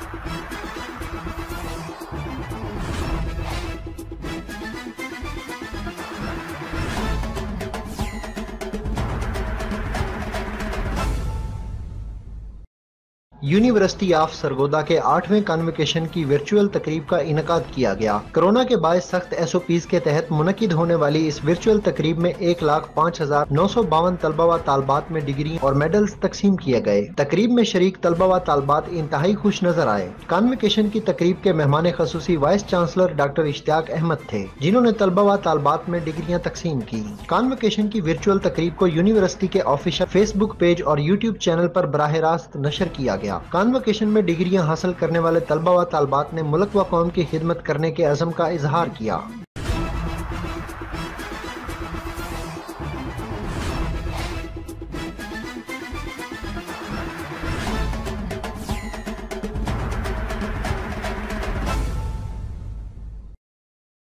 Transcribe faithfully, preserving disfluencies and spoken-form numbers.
University of Sargodha के आठवें convocation की वर्चुअल तकरीब का इनकाद किया गया। कोरोना के बाद सख्त एस ओ पीज़ के तहत मुनकिद होने वाली इस वर्चुअल तकरीब में एक लाख पाँच हजार नौ सौ बावन तलबा व तालबात में डिग्री और मेडल्स तकसीम किए गए। तकरीब में शरीक तलबा व तालबात इंतहाई खुश नजर आए। कन्वोकेशन की तकरीब के मेहमान खसूसी vice chancellor doctor Ishtiaq Ahmad थे, जिन्होंने तलबा व तालबात में डिग्रियां तकसीम की। कन्वोकेशन की वर्चुअल तकरीब को यूनिवर्सिटी के ऑफिशियल फेसबुक पेज और यूट्यूब चैनल पर बराह रास्त नशर किया गया। कन्वोकेशन में डिग्रियां हासिल करने वाले तलबा व तालबात ने मुल्क व कौम की खिदमत करने के अज़म का इजहार किया।